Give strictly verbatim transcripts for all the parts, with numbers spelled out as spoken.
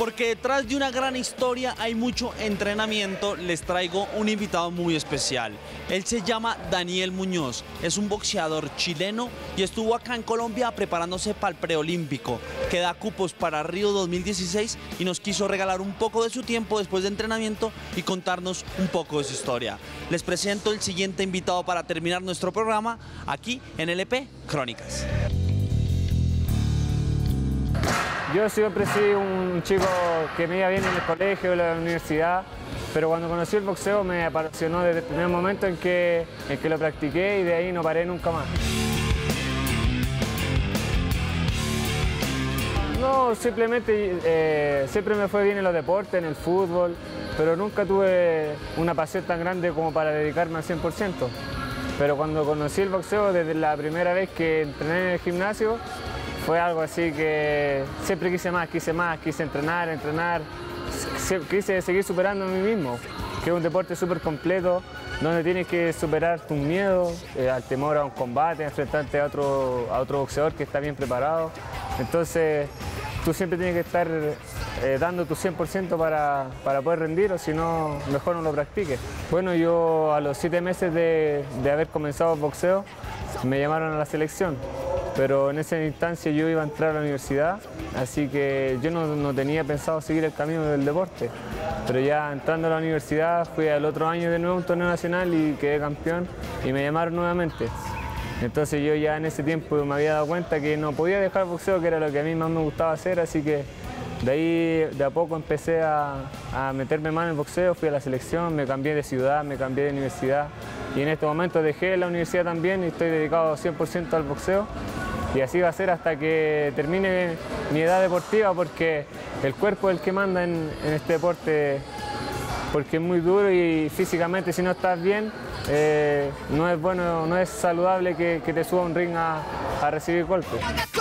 Porque detrás de una gran historia hay mucho entrenamiento, les traigo un invitado muy especial. Él se llama Daniel Muñoz, es un boxeador chileno y estuvo acá en Colombia preparándose para el preolímpico, que da cupos para Río dos mil dieciséis, y nos quiso regalar un poco de su tiempo después de entrenamiento y contarnos un poco de su historia. Les presento el siguiente invitado para terminar nuestro programa aquí en L P Crónicas. Yo siempre fui un chico que me iba bien en el colegio, en la universidad, pero cuando conocí el boxeo me apasionó desde el primer momento en que, en que lo practiqué, y de ahí no paré nunca más. No, simplemente eh, siempre me fue bien en los deportes, en el fútbol, pero nunca tuve una pasión tan grande como para dedicarme al cien por ciento. Pero cuando conocí el boxeo, desde la primera vez que entrené en el gimnasio, fue algo así que siempre quise más, quise más, quise entrenar, entrenar, quise seguir superando a mí mismo, que es un deporte súper completo, donde tienes que superar tus miedos, eh, al temor a un combate, enfrentarte a otro, a otro boxeador que está bien preparado. Entonces, tú siempre tienes que estar eh, dando tu cien por ciento para, para poder rendir, o si no, mejor no lo practiques. Bueno, yo a los siete meses de, de haber comenzado el boxeo, me llamaron a la selección. Pero en esa instancia yo iba a entrar a la universidad, así que yo no, no tenía pensado seguir el camino del deporte. Pero ya entrando a la universidad, fui al otro año de nuevo a un torneo nacional y quedé campeón, y me llamaron nuevamente. Entonces yo ya en ese tiempo me había dado cuenta que no podía dejar el boxeo, que era lo que a mí más me gustaba hacer, así que de ahí de a poco empecé a, a meterme más en el boxeo, fui a la selección, me cambié de ciudad, me cambié de universidad, y en este momento dejé la universidad también y estoy dedicado cien por ciento al boxeo. Y así va a ser hasta que termine mi edad deportiva, porque el cuerpo es el que manda en, en este deporte, porque es muy duro y físicamente si no estás bien, eh, no es bueno, no es saludable que, que te suba a un ring a, a recibir golpes.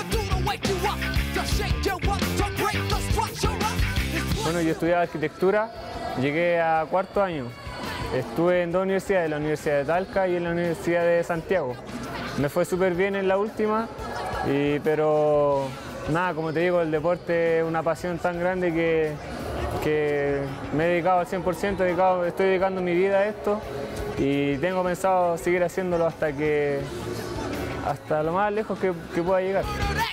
Bueno, yo estudiaba arquitectura, llegué a cuarto año. Estuve en dos universidades, la Universidad de Talca y en la Universidad de Santiago. Me fue súper bien en la última. Y, pero nada, como te digo, el deporte es una pasión tan grande que, que me he dedicado al cien por ciento, dedicado, estoy dedicando mi vida a esto, y tengo pensado seguir haciéndolo hasta que hasta lo más lejos que, que pueda llegar.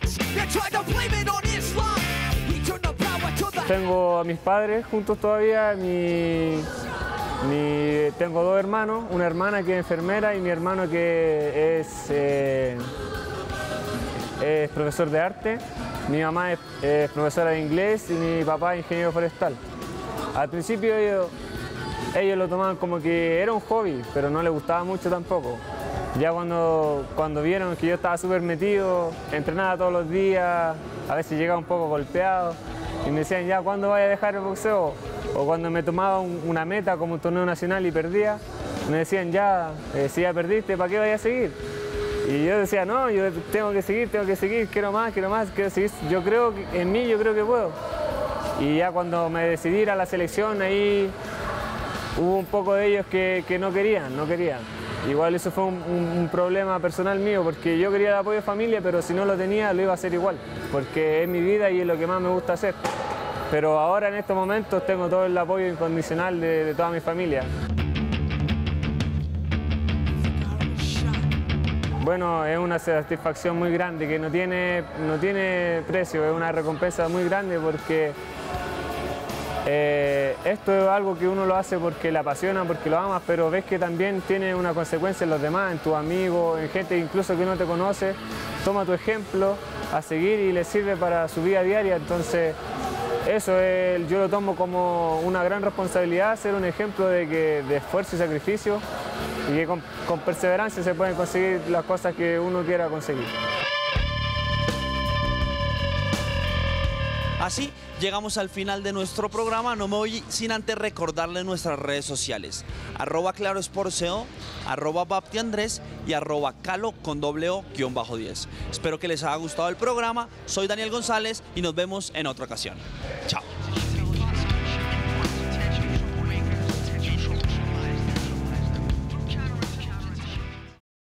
Tengo a mis padres juntos todavía, mi, mi, tengo dos hermanos, una hermana que es enfermera y mi hermano que es... Eh, es profesor de arte, mi mamá es, es profesora de inglés y mi papá es ingeniero forestal. Al principio ellos, ellos lo tomaban como que era un hobby, pero no les gustaba mucho tampoco. Ya cuando, cuando vieron que yo estaba súper metido, entrenaba todos los días, a veces llegaba un poco golpeado, y me decían, ya, ¿cuándo vaya a dejar el boxeo? O cuando me tomaba un, una meta como un torneo nacional y perdía, me decían, ya, eh, si ya perdiste, ¿para qué vayas a seguir? Y yo decía, no, yo tengo que seguir, tengo que seguir, quiero más, quiero más, quiero seguir. Yo creo que en mí, yo creo que puedo. Y ya cuando me decidí ir a la selección, ahí hubo un poco de ellos que, que no querían, no querían. Igual eso fue un, un, un problema personal mío, porque yo quería el apoyo de familia, pero si no lo tenía, lo iba a hacer igual, porque es mi vida y es lo que más me gusta hacer. Pero ahora, en estos momentos, tengo todo el apoyo incondicional de, de toda mi familia. Bueno, es una satisfacción muy grande que no tiene, no tiene precio, es una recompensa muy grande porque eh, esto es algo que uno lo hace porque le apasiona, porque lo amas, pero ves que también tiene una consecuencia en los demás, en tus amigos, en gente incluso que no te conoce. Toma tu ejemplo a seguir y le sirve para su vida diaria, entonces eso es, yo lo tomo como una gran responsabilidad, ser un ejemplo de, que, de esfuerzo y sacrificio, y que con, con perseverancia se pueden conseguir las cosas que uno quiera conseguir. Así llegamos al final de nuestro programa. No me voy sin antes recordarles nuestras redes sociales: arroba clarosportseo, arroba baptiandrés y arroba calo con doble o guión bajo diez. Espero que les haya gustado el programa. Soy Daniel González y nos vemos en otra ocasión. Chao.